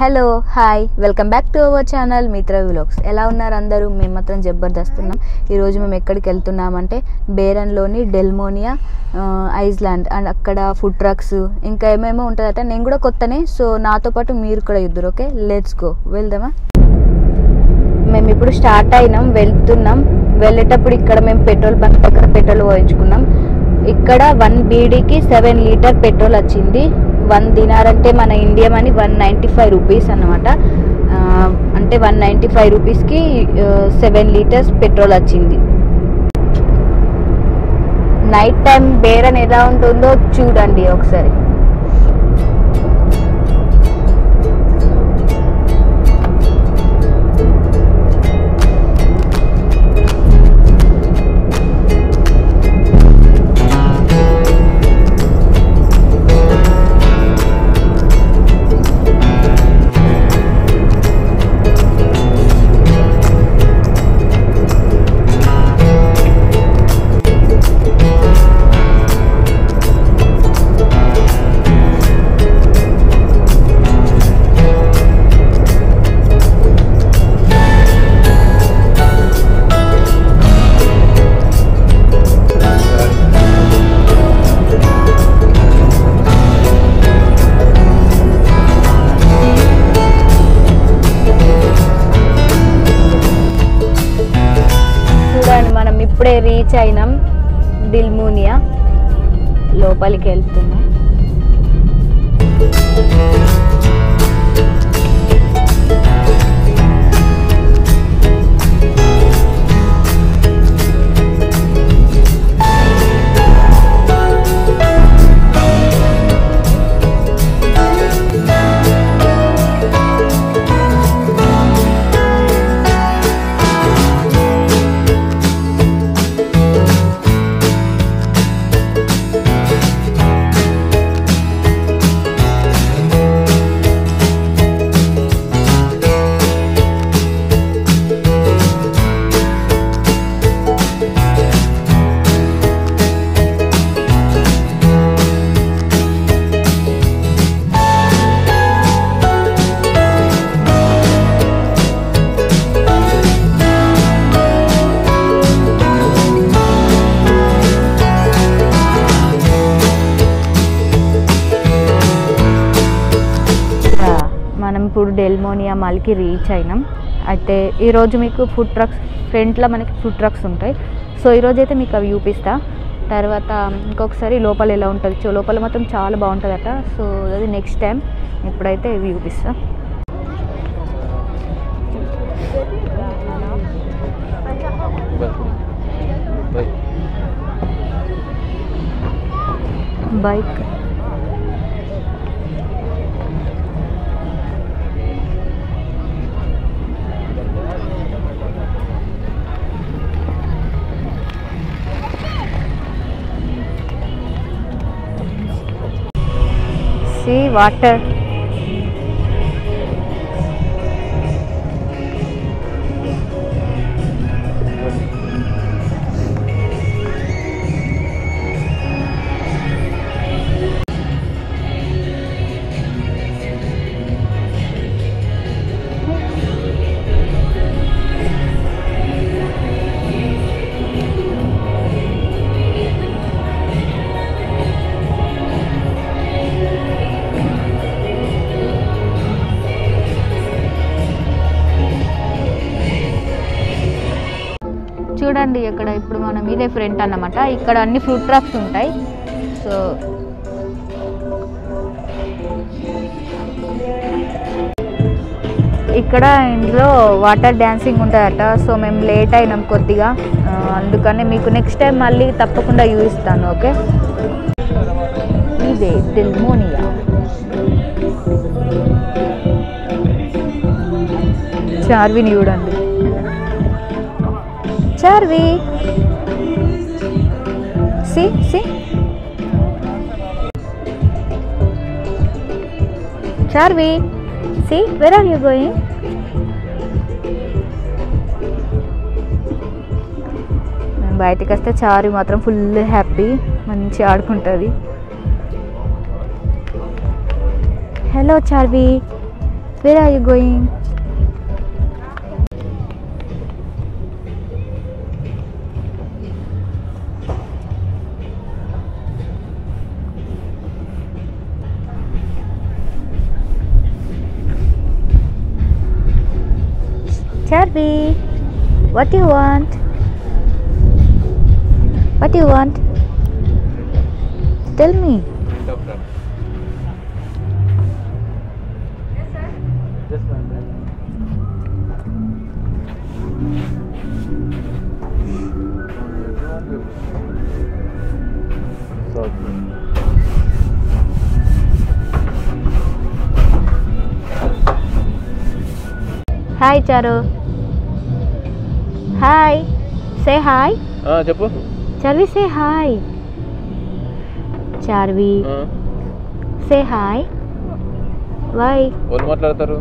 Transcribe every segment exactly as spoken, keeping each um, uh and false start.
Hello hi welcome back to our channel Mitra vlogs. ఎలా ఉన్నారు అందరూ? మేము మాత్రం జబర్దస్త్ ఉన్నాం. ఈరోజు మేము ఎక్కడికి వెళ్తున్నామంటే బేరన్లోని డెల్మోనియా ఐస్లాండ్ అండ్ అక్కడ ఫుడ్ ట్రక్స్ ఇంకా ఏమేమో ఉంటుందట. నేను కూడా కొత్తనే, సో నాతో పాటు మీరు కూడా ఇద్దరు. ఓకే, లెట్స్ గో, వెళ్దామా? మేము ఇప్పుడు స్టార్ట్ అయినాం, వెళ్తున్నాం. వెళ్ళేటప్పుడు ఇక్కడ మేము పెట్రోల్ బంక్ దగ్గర పెట్రోల్ పోయించుకున్నాం. ఇక్కడ వన్ బీడీకి సెవెన్ లీటర్ పెట్రోల్ వచ్చింది. వన్ దినార్ అంటే మన India money one ninety five rupees అన్నమాట. అంటే వన్ నైంటీ ఫైవ్ రూపీస్కి సెవెన్ లీటర్స్ పెట్రోల్ వచ్చింది. నైట్ టైం బేరన్ ఎలా ఉంటుందో చూడండి ఒకసారి. ఇప్పుడే రీచ్ అయినాం డెల్మోనియా. లోపలికి వెళ్తున్నాం. మనం ఇప్పుడు డెల్మోనియా మాల్కి రీచ్ అయినాం. అయితే ఈరోజు మీకు ఫుడ్ ట్రక్స్ ఫ్రంట్లో మనకి ఫుడ్ ట్రక్స్ ఉంటాయి. సో ఈరోజు అయితే మీకు అవి చూపిస్తా. తర్వాత ఇంకొకసారి లోపల ఎలా ఉంటుంది, సో లోపల మాత్రం చాలా బాగుంటుందట. సో అది నెక్స్ట్ టైం. ఇప్పుడైతే ఇవి చూపిస్తా. Bike see water. చూడండి ఇక్కడ ఇప్పుడు మనం ఇదే ఫ్రంట్ అన్నమాట. ఇక్కడ అన్ని ఫుడ్ ట్రక్స్ ఉంటాయి. సో ఇక్కడ ఇందులో వాటర్ డ్యాన్సింగ్ ఉంటుందట. సో మేము లేట్ అయినాం కొద్దిగా, అందుకని మీకు నెక్స్ట్ టైం మళ్ళీ తప్పకుండా చూపిస్తాను. ఓకే, ఇదే డెల్మోనియా. చార్విని చూడండి. Charvi, see, see, Charvi, see, where are you going? మేము బయటికి వస్తే చార్వి మాత్రం ఫుల్ హ్యాపీ, మంచిగా ఆడుకుంటుంది. Hello Charvi, Where are you going? Charvi, what do you want? What do you want? Tell me. Doctor. Yes, sir. Just one minute. Hi, Charu. Hi. Say hi. Ah, చెప్పు. Charvi, say hi. Charvi, Ah, say hi. Why? వాళ్ళు మాట్లాడతారు.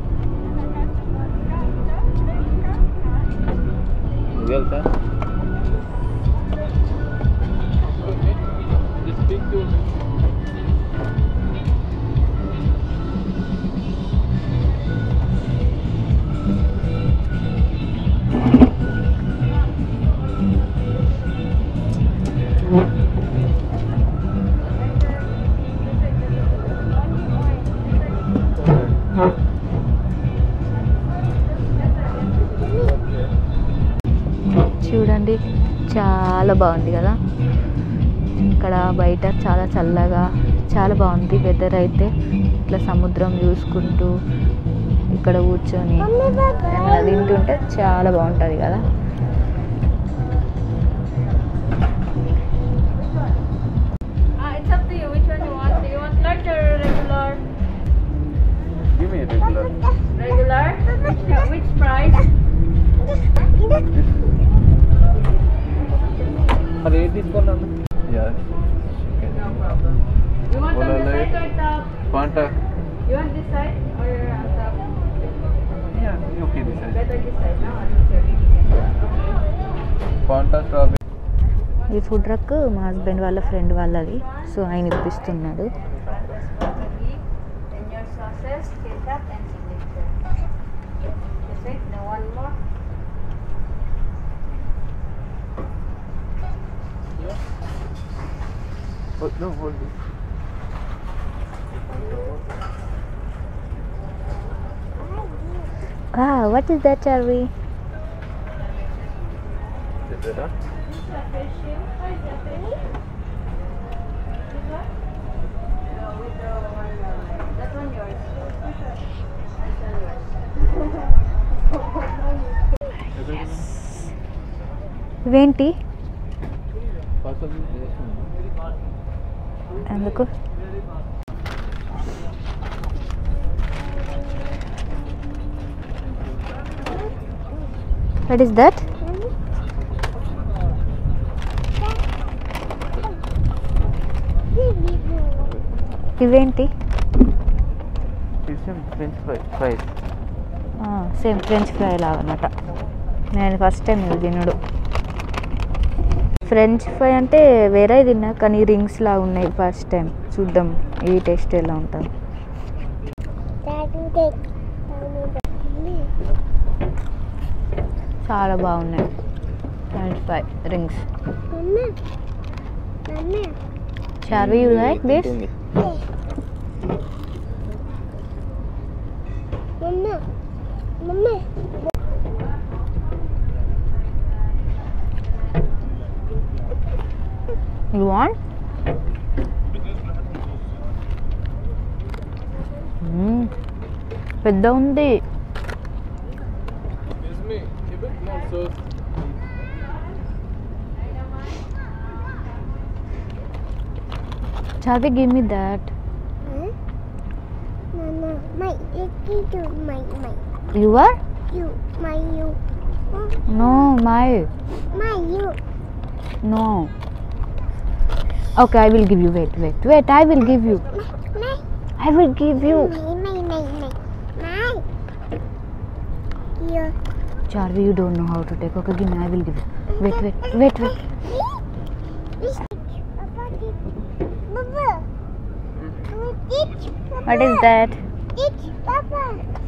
నీకు తెలుసా? Just speak to me. చూడండి చాలా బాగుంది కదా. ఇక్కడ బయట చాలా చల్లగా చాలా బాగుంది వెదర్ అయితే. ఇట్లా సముద్రం చూసుకుంటూ ఇక్కడ కూర్చొని ఏమైనా తింటుంటే చాలా బాగుంటుంది కదా. Ah, it's up to you. Which one you want? Do you want large or regular? Give me a regular. Regular? Which, which price? మరి ఏం తీసుకున్నాను? Yeah. Okay. No problem. You want on Well, the like- side or top? Fanta. You want this side or on top? Yeah, okay this side. Better this side, no? I don't care. Fanta strawberry. ఈ food truck మా husband వాళ్ళ friend వాళ్ళది. So ఆయన ఇప్పిస్తున్నాడు. And your sauces, ketchup and signature. This way, the one more. Oh, no, hold it. Wow, what is that, Charvi? Is it, huh? That one yours. ఇవేంటి Parcel చేస్తున్నాను. ఎందుకు? What is that? ఇవేంటి? Fish French fry, fries. Same French fry లాగా అన్నమాట. నేను first time ఇది తినడు. French fry అంటే వేరే తిన్నా కానీ రింగ్స్ లాగా ఉన్నాయి. ఫస్ట్ టైం చూద్దాం ఈ టేస్ట్ ఎలా ఉంటుంది. చాలా బాగున్నాయి French fry rings. Charvi, you like this? Mama, mama. You want? Mm. పెద్ద ఉంది. Excuse me, a bit more sauce. Charvi, give me that. Huh? No, no, my, you do my, my, You are? you, my, you. Huh? No, my. My, you. No. Okay, I will give you. Wait, wait, wait. I will give you. My, I will give you. my, my, my, my, my. You. Charvi, you don't know how to take. Okay, give me. I will give you. Wait, wait, wait, wait. Papa. What is that? It's Papa.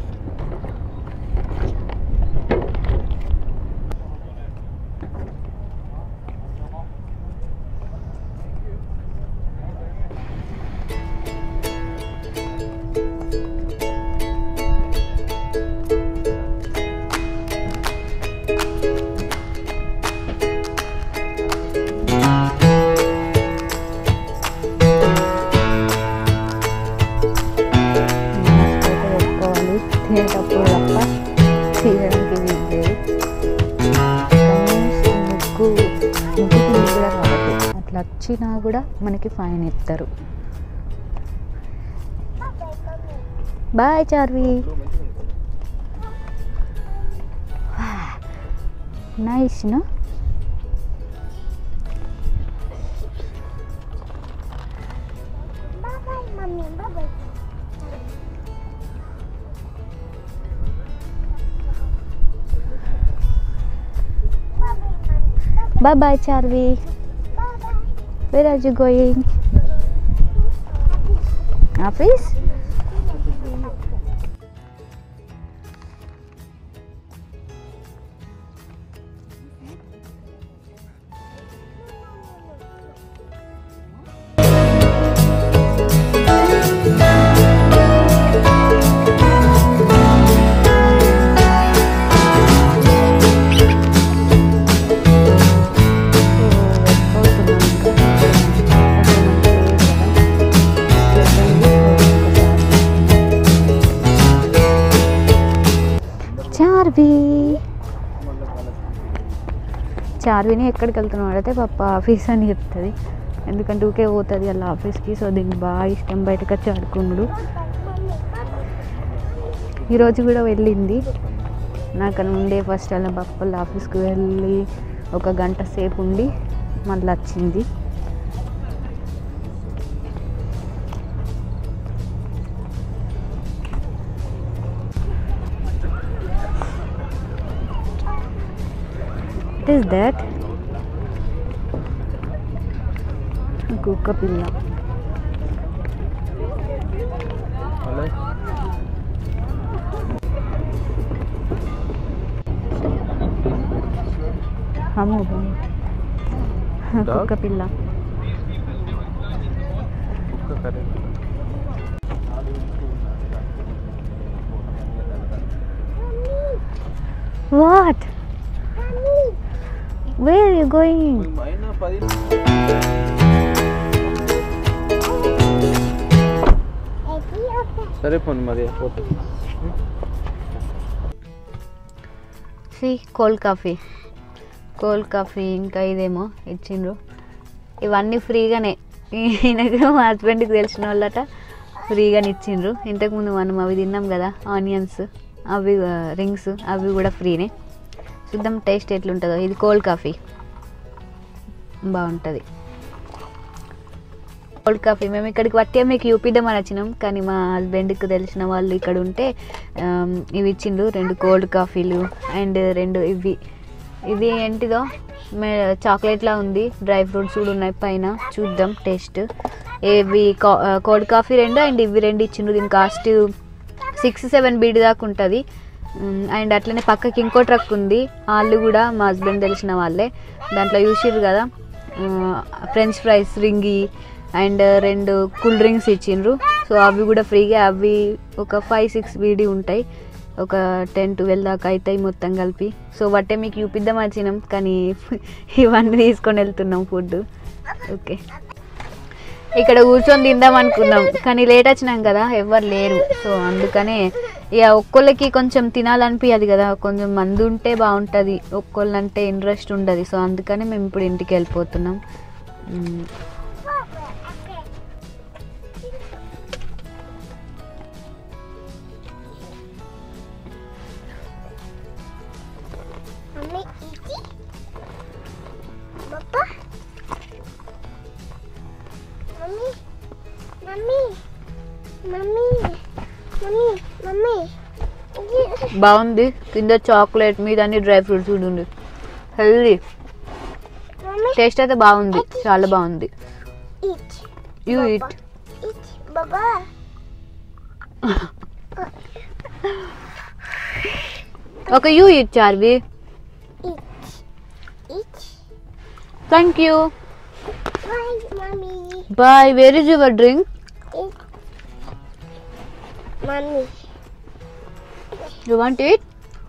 తినేటప్పుడు తప్ప తీయడానికి వీల్లేదు. కనీసం ముగ్గు ముగ్గు పిండి కూడా కాబట్టి అట్లా వచ్చినా కూడా మనకి ఫైన్ ఇస్తారు. Bye Charvi. Nice no. Bye bye Charvi. Where are you going? Office? Charvi చార్విని ఎక్కడికి వెళ్తున్నావు అంటే పాప ఆఫీస్ అని చెప్తుంది. ఎందుకంటే ఊకే పోతుంది అలా ఆఫీస్కి. సో దీనికి బాగా ఇష్టం బయటకు వచ్చి ఆడుకున్నాడు. ఈరోజు కూడా వెళ్ళింది నాకన్నా ముందే. ఫస్ట్ అలా పప్పల ఆఫీస్కి వెళ్ళి ఒక గంట సేపు ఉండి మళ్ళీ వచ్చింది. What is that? కుక్క పిల్ల. అమ్మో కుక్క పిల్ల. What? Where are you going? సరే పోనీ మరి పోతా. See cold coffee cold coffee ఇంకా ఇదేమో ఇచ్చిండ్రు. ఇవన్నీ ఫ్రీగానే. ఈయనకు మా హస్బెండ్కి తెలిసిన వాళ్ళట ఫ్రీగానే ఇచ్చిండ్రు. ఇంతకుముందు మనం అవి తిన్నాం కదా ఆనియన్స్, అవి రింగ్స్, అవి కూడా ఫ్రీనే. చూద్దాం టేస్ట్ ఎట్లుంటుందో. ఇది కోల్డ్ కాఫీ బాగుంటుంది. కోల్డ్ కాఫీ మేము ఇక్కడికి పట్టే మీకు చూపిద్దామని వచ్చినాం, కానీ మా హస్బెండ్కి తెలిసిన వాళ్ళు ఇక్కడ ఉంటే ఇవి ఇచ్చిండ్రు. రెండు కోల్డ్ కాఫీలు అండ్ రెండు ఇవి ఇది ఏంటిదో మే చాక్లెట్లా ఉంది. డ్రై ఫ్రూట్స్ కూడా ఉన్నాయి పైన. చూద్దాం టేస్ట్. ఇవి కోల్డ్ కాఫీ రెండు అండ్ ఇవి రెండు ఇచ్చిండ్రు. దీని కాస్ట్ సిక్స్ సెవెన్ బీడి దాకా ఉంటుంది. అండ్ అట్లనే పక్కకి ఇంకో ట్రక్ ఉంది. వాళ్ళు కూడా మా హస్బెండ్ తెలిసిన వాళ్ళే. దాంట్లో చూసిర్రు కదా ఫ్రెంచ్ ఫ్రైస్, రింగి అండ్ రెండు కూల్ డ్రింక్స్ ఇచ్చిండ్రు. సో అవి కూడా ఫ్రీగా. అవి ఒక ఫైవ్ సిక్స్ వీడి ఉంటాయి. ఒక టెన్ ట్వెల్వ్ దాకా అవుతాయి మొత్తం కలిపి. సో బట్టే మీకు చూపిద్దాం వచ్చినాం, కానీ ఇవన్నీ తీసుకొని వెళ్తున్నాం ఫుడ్. ఓకే ఇక్కడ కూర్చొని తిందాం అనుకున్నాం, కానీ లేట్ వచ్చినాం కదా ఎవరు లేరు. సో అందుకనే ఇక ఒక్కొక్కరికి కొంచెం తినాలనిపించదు కదా, కొంచెం మంది ఉంటే బాగుంటుంది. ఒక్కొల్లంటే ఇంట్రెస్ట్ ఉండదు. సో అందుకని మేము ఇప్పుడు ఇంటికి వెళ్ళిపోతున్నాం. బాగుంది. కింద చాక్లెట్ మీద అన్ని డ్రై ఫ్రూట్స్ కూడా ఉంది. హెల్దీ టేస్ట్ అయితే బాగుంది, చాలా బాగుంది. You eat. Okay you eat Charvi. Thank you. Bye. Where is your drink? Mommy. You want to eat?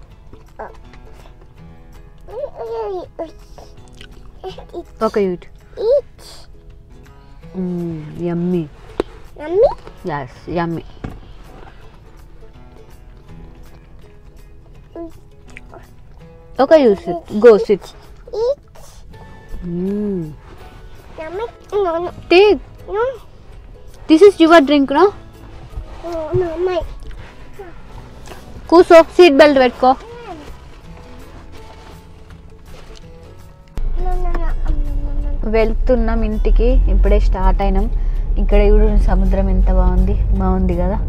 Okay, eat. Eat. Mm, yummy. Mommy? Yes, yummy. Okay, you sit. Go sit. Eat. Mm. Yummy. No, no, Take. no, This is your drink, no? no, no, my. కూసో seat belt పెట్టుకో. No, no, no, um, no, no, no. వెళ్తున్నాం ఇంటికి, ఇప్పుడే start అయినాం. ఇక్కడ కూడా సముద్రం ఎంత బాగుంది, బాగుంది కదా.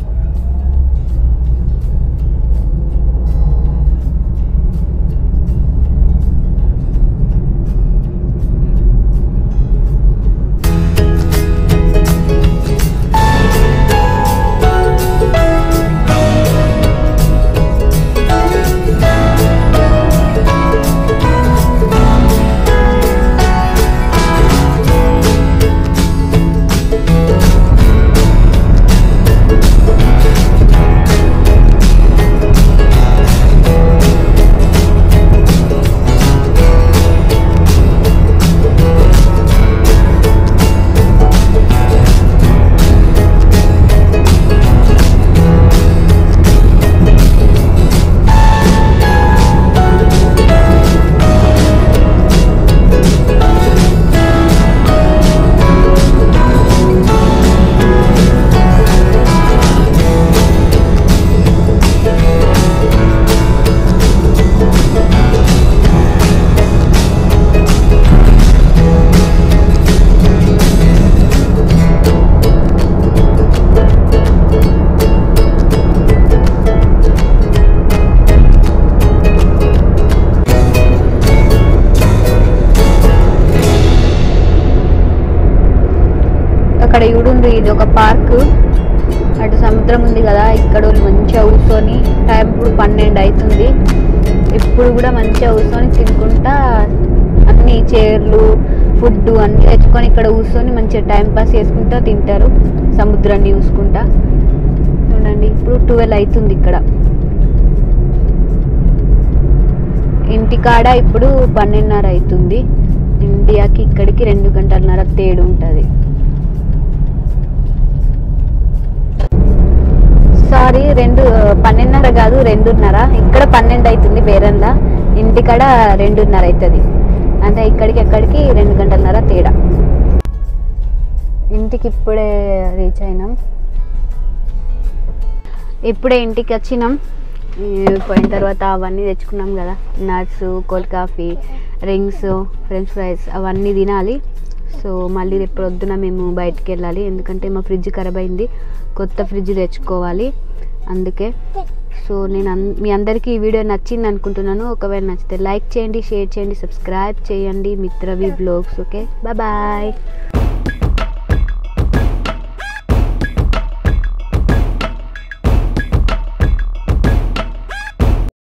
అక్కడ చూడండి, ఇది ఒక పార్క్. అటు సముద్రం ఉంది కదా, ఇక్కడ మంచిగా కూర్చొని, టైం ఇప్పుడు పన్నెండు అవుతుంది. ఇప్పుడు కూడా మంచిగా కూర్చొని తినుకుంటా అన్ని చైర్లు ఫుడ్ అన్ని తెచ్చుకొని ఇక్కడ కూర్చొని మంచిగా టైం పాస్ చేసుకుంటా తింటారు, సముద్రాన్ని చూసుకుంటా. చూడండి ఇప్పుడు ట్వెల్వ్ అవుతుంది. ఇక్కడ ఇంటికాడ ఇప్పుడు పన్నెండున్నర అవుతుంది. ఇండియాకి ఇక్కడికి రెండు గంటలన్నర తేడు ఉంటుంది. సారీ, రెండు పన్నెండున్నర కాదు రెండున్నర. ఇక్కడ పన్నెండు అవుతుంది బేరన్లా, ఇంటికాడ రెండున్నర అవుతుంది. అంటే ఇక్కడికి ఎక్కడికి రెండు గంటలన్నర తేడా. ఇంటికి ఇప్పుడే రీచ్ అయినాం. ఇప్పుడే ఇంటికి వచ్చినాం. పోయిన తర్వాత అవన్నీ తెచ్చుకున్నాం కదా, nuts, cold coffee, rings, French fries అవన్నీ తినాలి. సో మళ్ళీ రేపు పొద్దున మేము బయటికి వెళ్ళాలి, ఎందుకంటే మా ఫ్రిడ్జ్ ఖరాబ్ అయింది, కొత్త ఫ్రిడ్జ్ తెచ్చుకోవాలి అందుకే. సో నేను మీ అందరికీ ఈ వీడియో నచ్చింది అనుకుంటున్నాను. ఒకవేళ నచ్చితే లైక్ చేయండి, షేర్ చేయండి, సబ్స్క్రైబ్ చేయండి మిత్రవి బ్లాగ్స్. Okay, bye bye.